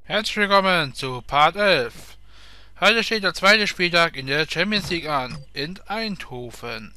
Herzlich willkommen zu Part 11. Heute steht der zweite Spieltag in der Champions League an, in Eindhoven.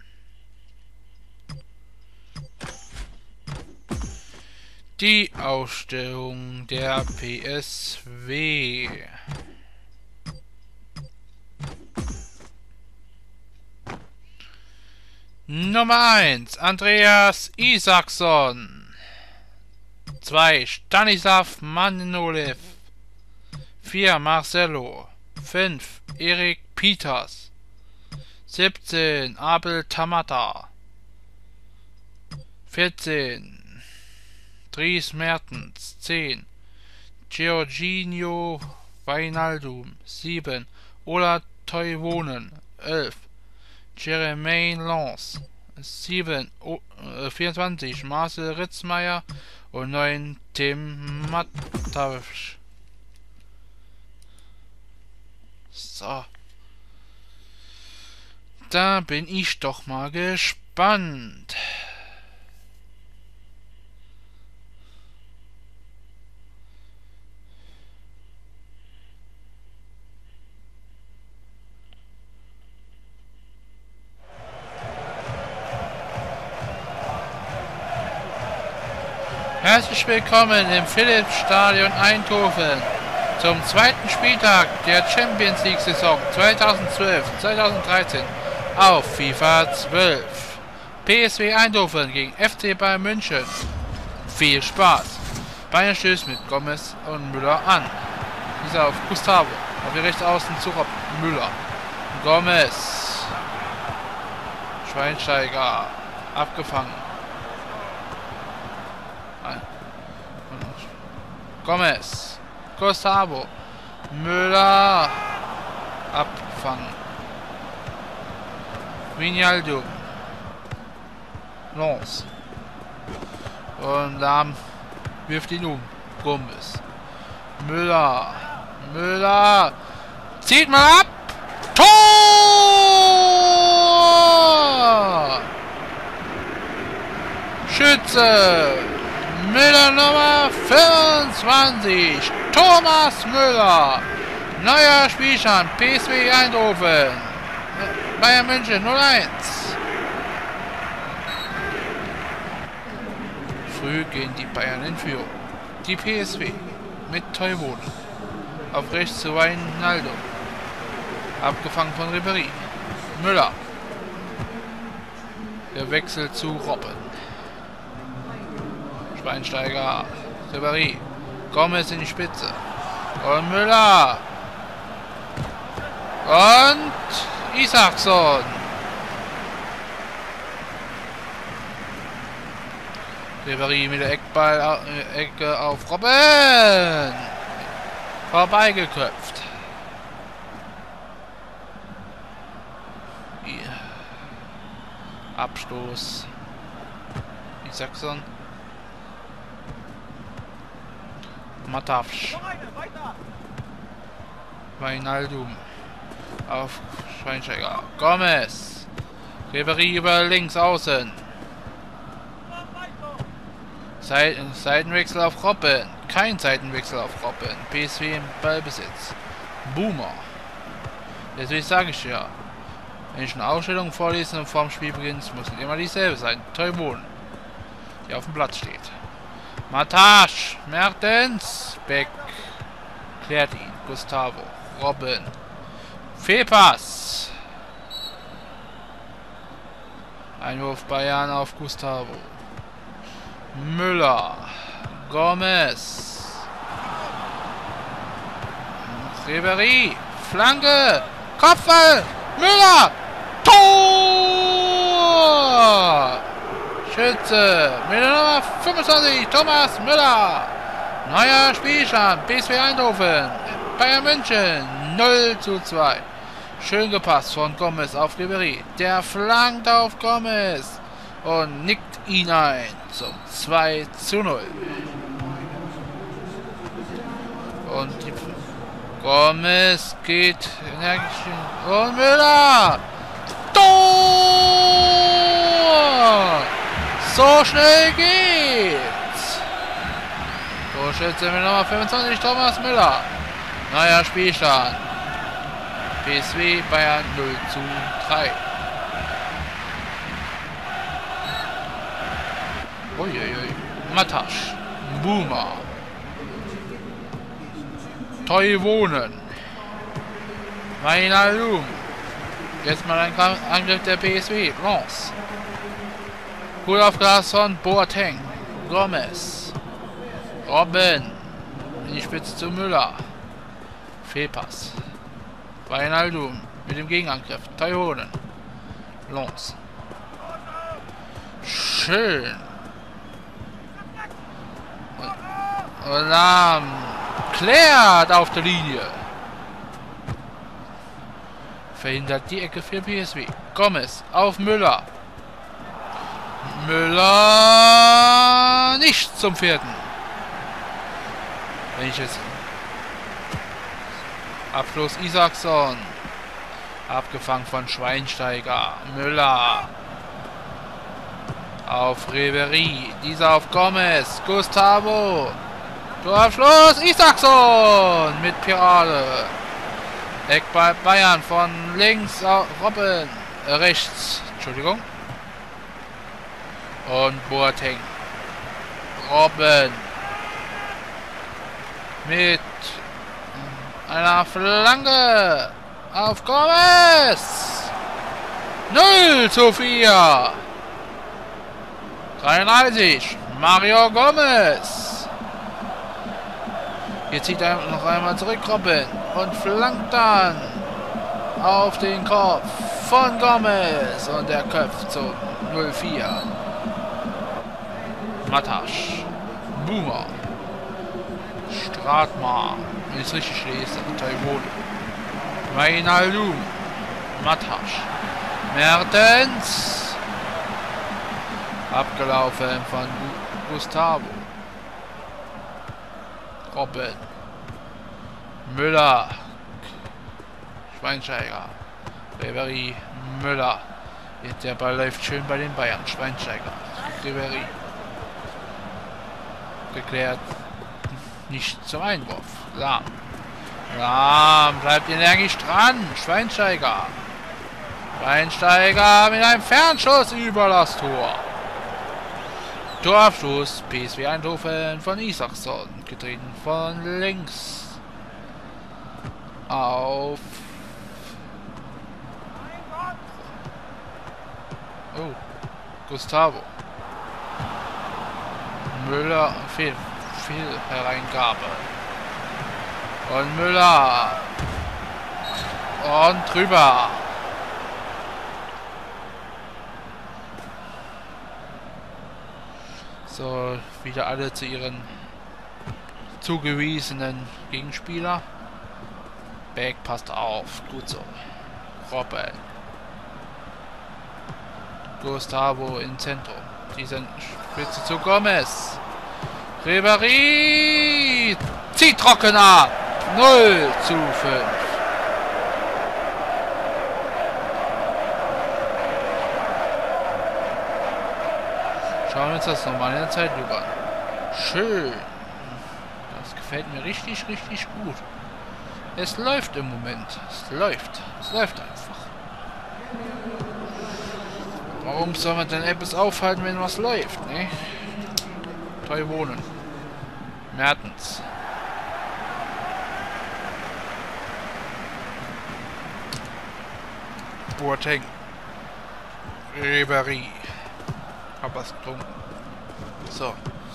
Die Ausstellung der PSW. Nummer 1 Andreas Isaksson. 2 Stanislav Manolev. 4 Marcelo. 5 Erik Pieters. 17 Abel Tamata. 14 Dries Mertens. 10 Georginio Wijnaldum. 7 Ola Toivonen. 11 Jermaine Lens. 24 Marcel Ritzmeier und 9 Tim Matavsch. So. Da bin ich doch mal gespannt. Herzlich willkommen im Philips-Stadion Eindhoven zum zweiten Spieltag der Champions League Saison 2012-2013 auf FIFA 12. PSW Eindhoven gegen FC Bayern München. Viel Spaß! Bayern stößt mit Gomez und Müller an. Dieser auf Gustavo, auf die rechts außen zu Rob Müller. Gomez. Schweinsteiger abgefangen. Gomez, Gustavo, Müller, abfangen, Wijnaldum, Lens und Lahm wirft ihn um, Gomez, Müller, zieht mal ab, Tor! Schütze! Müller Nummer 25, Thomas Müller. Neuer Spielstand, PSW Eindhoven. Bayern München 0-1. Früh gehen die Bayern in Führung. Die PSW mit Toivonen. Auf rechts zu Wijnaldum. Abgefangen von Ribéry. Müller. Der Wechsel zu Robben. Schweinsteiger, Ribéry, Gomez in die Spitze und Müller und Isaksson. Ribéry mit der Ecke auf Robben. Vorbeigeköpft. Abstoß. Isaksson. Matavsch. Wijnaldum. Auf Schweinsteiger. Gomez. Ribéry über links außen. Seitenwechsel auf Robben. Kein Seitenwechsel auf Robben. PSW im Ballbesitz. Boomer. Deswegen sage ich ja. Wenn ich eine Ausstellung vorlese und vorm Spielbeginn, muss es immer dieselbe sein. Toivonen. Die auf dem Platz steht. Matasch, Mertens, Beck, klärt ihn, Gustavo, Robben, Fehlpass. Einwurf Bayern auf Gustavo. Müller, Gomez, Ribéry, Flanke, Kopfball, Müller, Tor! Schütze, mit der Nummer 25, Thomas Müller. Neuer Spielstand, PSW Eindhoven, Bayern München, 0:2. Schön gepasst von Gomez auf Ribéry. Der flankt auf Gomez und nickt ihn ein zum 2:0. Und Gomez geht energisch und Müller. Tor! So schnell geht's! Torschütze mit Nummer 25, Thomas Müller. Neuer Spielstand. PSV Bayern 0:3. Uiuiui. Matasch. Boomer. Toivonen. Wijnaldum. Jetzt mal ein Angriff der PSV. Lens. Gut aufgepasst von Boateng. Gomez. Robben. In die Spitze zu Müller. Fehlpass. Wijnaldum mit dem Gegenangriff. Toivonen. Lens. Schön. Und dann klärt auf der Linie. Verhindert die Ecke für PSV. Gomez auf Müller. Müller nicht zum vierten. Wenn ich jetzt Abschluss Isaacson. Abgefangen von Schweinsteiger. Müller. Auf Ribery. Dieser auf Gomez. Gustavo. Torabschluss. Isaacson mit Pirade. Eckball Bayern von links auf Robben. Rechts. Entschuldigung. Und Boateng. Robben. Mit einer Flanke. Auf Gomez. 0:4. 33. Mario Gomez. Hier zieht er noch einmal zurück, Robben. Und flankt dann auf den Kopf von Gomez. Und der köpft zum 0:4. Matasch. Boomer. Stratmar. Wenn ich es richtig lese. Toivonen. Wijnaldum. Matasch. Mertens. Abgelaufen von Gustavo. Robben. Müller. Schweinsteiger. Ribery. Müller. Der Ball läuft schön bei den Bayern. Schweinsteiger. Ribery. Geklärt. Nicht zum Einwurf. Lahm. Lahm bleibt energisch dran. Schweinsteiger. Schweinsteiger mit einem Fernschuss über das Tor. Torabschluss PSV Eindhoven von Isaacson. Getreten von links. Auf. Oh. Gustavo. Müller. Fehlhereingabe. Und Müller. Und drüber. So, wieder alle zu ihren zugewiesenen Gegenspieler. Beck passt auf. Gut so. Robben. Gustavo im Zentrum. Diese Spitze zu Gomez. Ribery zieht trocken ab. 0:5. Schauen wir uns das nochmal in der Zeitlupe an. Schön. Das gefällt mir richtig, richtig gut. Es läuft im Moment. Es läuft. Es läuft einfach. Warum soll man denn etwas aufhalten, wenn was läuft, ne? Toivonen. Mertens. Boateng. Ribery. Hab was getrunken. So.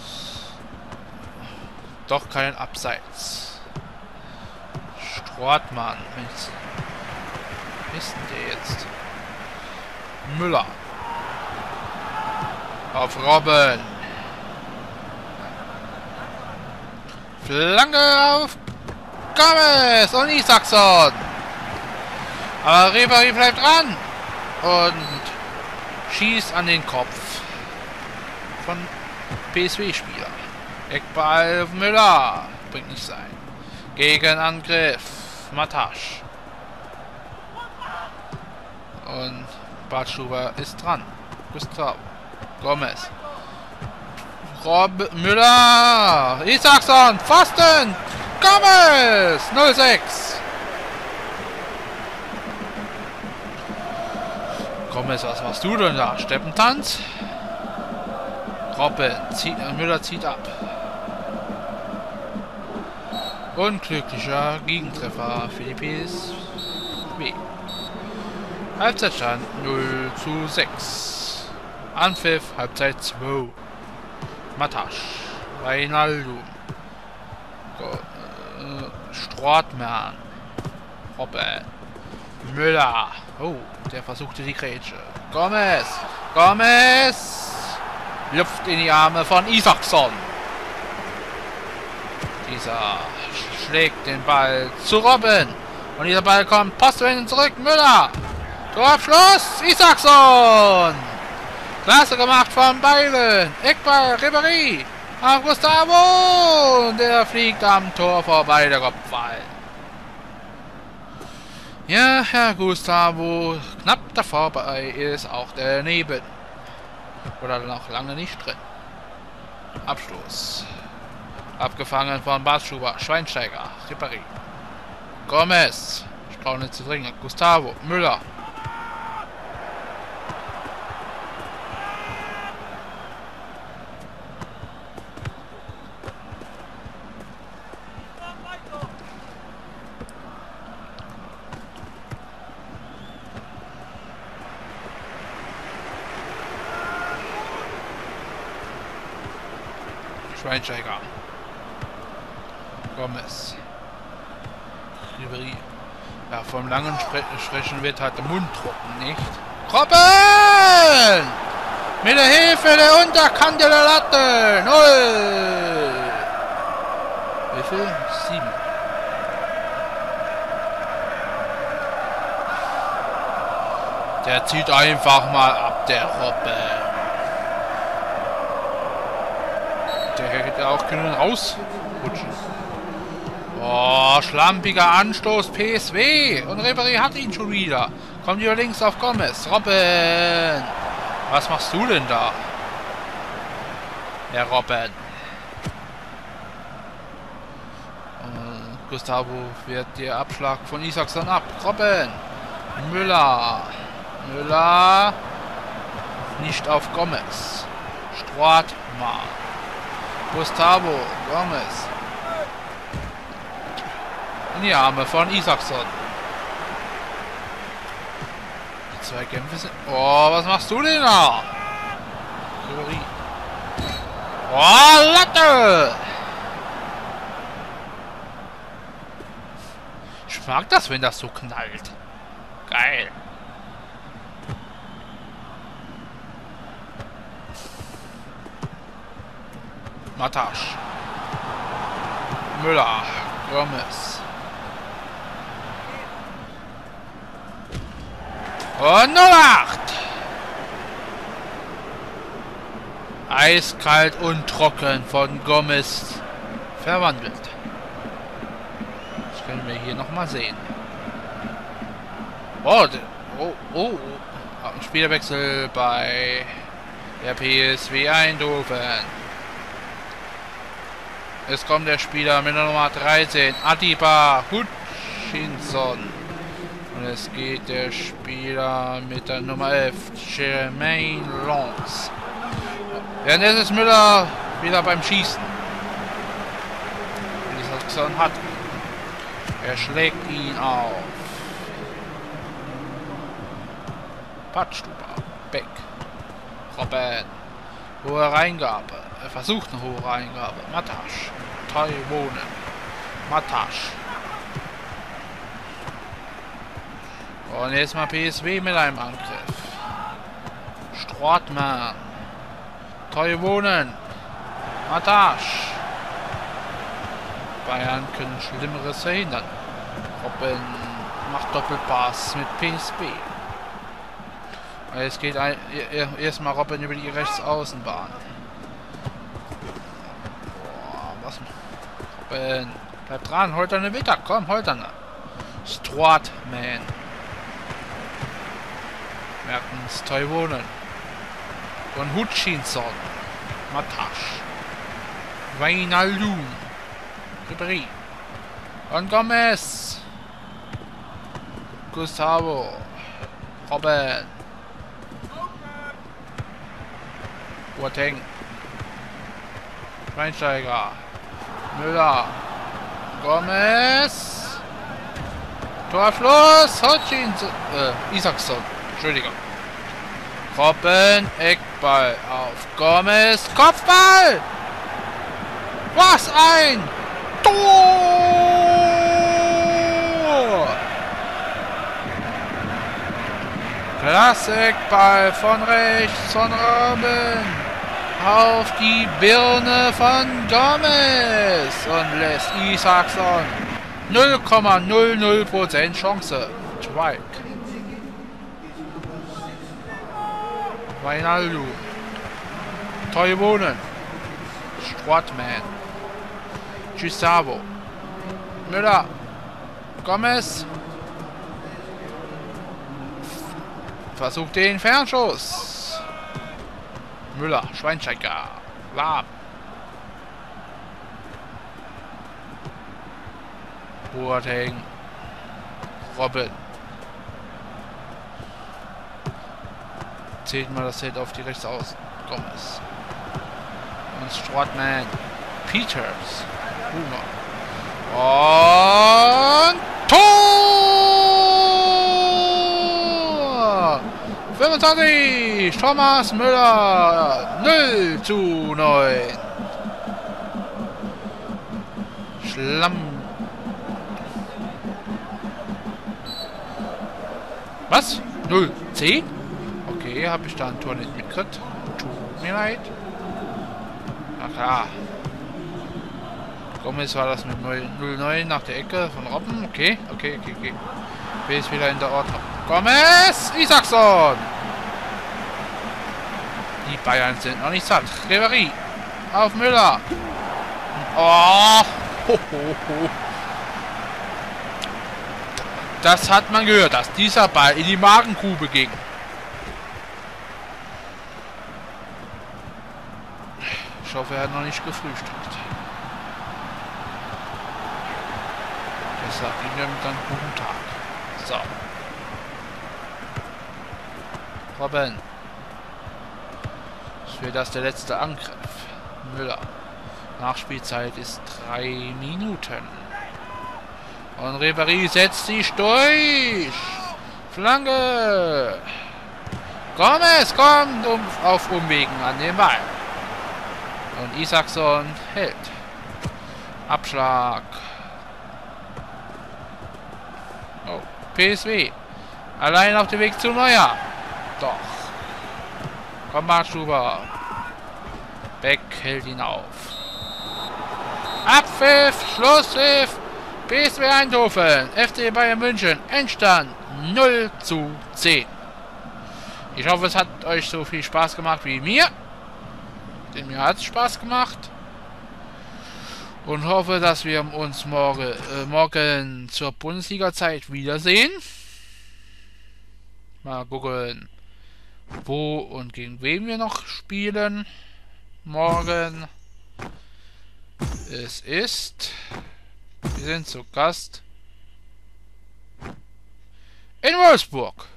Doch kein Abseits. Stratmann. Wer ist denn der jetzt? Müller. Auf Robben. Flanke auf Gomez und Isaacson. Aber Ribery bleibt dran. Und schießt an den Kopf von PSV-Spieler. Eckball auf Müller. Bringt nicht sein. Gegenangriff. Matasch. Und Bartschuber ist dran. Gustavo. Gomez. Rob Müller. Isaacson. Pfosten. Gomez. 0-6. Gomez, was machst du denn da? Steppentanz? Robben. Müller zieht ab. Unglücklicher Gegentreffer für die PSV. Halbzeitstand 0-6. Anpfiff, Halbzeit 2. Matasch. Reinaldo. Strootman. Robben. Müller. Oh, der versuchte die Grätsche. Gomez. Gomez. Luft in die Arme von Isaacson. Dieser schlägt den Ball zu Robben. Und dieser Ball kommt postwendend zurück. Müller. Torabschluss. Isaacson. Klasse gemacht von Beilen. Eckball. Ribéry. Auf Gustavo. Der fliegt am Tor vorbei. Der Kopfball. Ja, Herr Gustavo. Knapp davor bei ist auch daneben. Oder noch lange nicht drin. Abstoß. Abgefangen von Barschuber. Schweinsteiger. Ribéry. Gomez. Straunitz zu dringen. Gustavo. Müller. Schweinsteiger. Gomez. Ribéry. Ja, vom langen Sprechen wird halt der Mund trocken, nicht? Robben! Mit der Hilfe der Unterkante der Latte! 0! Wie viel? 7. Der zieht einfach mal ab, der Robben. Der hätte auch können rausrutschen. Oh, schlampiger Anstoß PSV. Und Ribéry hat ihn schon wieder. Kommt über links auf Gomez. Robben. Was machst du denn da? Herr Robben. Gustavo wehrt der Abschlag von Isaacson ab. Robben. Müller. Müller. Nicht auf Gomez. Strootman. Gustavo. Gomez. In die Arme von Isaacson. Die zwei Kämpfe sind... Oh, was machst du denn da? Ribéry. Oh, Latte! Ich mag das, wenn das so knallt. Geil. Matasch. Müller. Gomez. Und 08! Eiskalt und trocken von Gomez verwandelt. Das können wir hier nochmal sehen. Oh, Spielerwechsel bei der PSV Eindhoven. Es kommt der Spieler mit der Nummer 13, Atiba Hutchinson. Und es geht der Spieler mit der Nummer 11, Jermaine Lance. Währenddessen ist Müller wieder beim Schießen. Isaacson hat. Er schlägt ihn auf. Patstuber. Beck. Robben. Hohe Reingabe. Er versucht eine hohe Reingabe. Matasch. Taiwonen. Matasch. Und jetzt mal PSV mit einem Angriff. Strootman. Taiwonen. Matasch. Bayern können Schlimmeres verhindern. Robben macht Doppelpass mit PSV. Jetzt geht erstmal Robben über die Rechtsaußenbahn. Boah, was? Robben. Bleib dran, holt deine Witter. Komm, holt deine. Strootman. Mertens Taiwonen. Und Hutchinson. Matasch. Wijnaldum. Ribéry. Und Gomez. Gustavo. Robben. Boateng. Schweinsteiger. Müller. Gomez. Torfluss. Hutchinson. Isaacson. Entschuldigung. Robben. Eckball auf Gomez. Kopfball. Was ein Tor! Klassikball von rechts von Robben auf die Birne von Gomez und lässt Isaacson 0,00% Chance. Strike. Wijnaldum. Toivonen. Strootman. Gustavo. Müller. Gomez. Versucht den Fernschuss. Müller. Schweinsteiger. Lahm. Boateng. Robben. Zählt mal das Set auf die rechts aus. Gomez. Und Strootman. Peters. Boomer. Und Tor! 25. Thomas Müller. 0:9. Schlamm. Was? 0:10? Okay, habe ich da ein Tor nicht mitgekriegt. Tut mir leid. Na klar. Gomez war das mit 0:9 nach der Ecke von Robben. Okay. Wer ist wieder in der Ordnung? Gomez! Isaacson! Die Bayern sind noch nicht satt. Ribéry auf Müller. Oh! Das hat man gehört, dass dieser Ball in die Magengrube ging. Ich hoffe, er hat noch nicht gefrühstückt. Das sagt ihm dann guten Tag. So. Robben. Für das der letzte Angriff. Müller. Nachspielzeit ist 3 Minuten. Und Ribéry setzt sich durch. Flanke. Gomez kommt auf Umwegen an den Ball. Und Isaacson hält. Abschlag. Oh, PSW. Allein auf dem Weg zu Neuer. Doch. Komm mal, Schuber. Beck hält ihn auf. Abpfiff, Schlusspfiff. PSW Eindhoven, FC Bayern München, Endstand 0:10. Ich hoffe, es hat euch so viel Spaß gemacht wie mir. Denn mir hat es Spaß gemacht. Und hoffe, dass wir uns morgen zur Bundesliga-Zeit wiedersehen. Mal gucken, wo und gegen wen wir noch spielen. Morgen. Es ist... Wir sind zu Gast in Wolfsburg.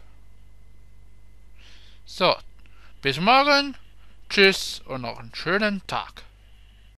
So, bis morgen. Tschüss und noch einen schönen Tag.